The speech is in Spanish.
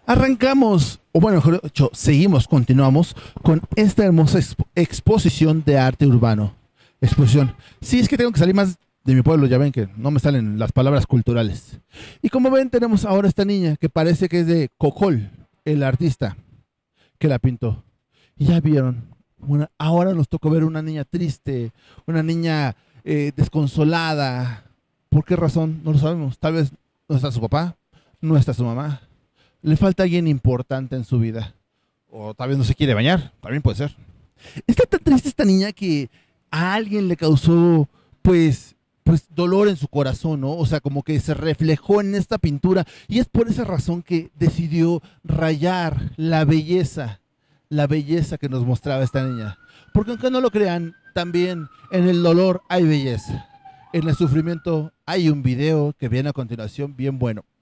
Arrancamos, o bueno, mejor dicho, continuamos con esta hermosa exposición de arte urbano. Exposición. Sí, es que tengo que salir más de mi pueblo, ya ven que no me salen las palabras culturales. Y como ven, tenemos ahora esta niña que parece que es de Cocol, el artista que la pintó. Y ya vieron, ahora nos tocó ver una niña triste, una niña desconsolada. ¿Por qué razón? No lo sabemos. Tal vez no está su papá, no está su mamá, le falta alguien importante en su vida. O tal vez no se quiere bañar, también puede ser. Está tan triste esta niña que a alguien le causó, pues dolor en su corazón, ¿no? O sea, como que se reflejó en esta pintura y es por esa razón que decidió rayar la belleza que nos mostraba esta niña. Porque aunque no lo crean, también en el dolor hay belleza. En el sufrimiento hay un video que viene a continuación bien bueno.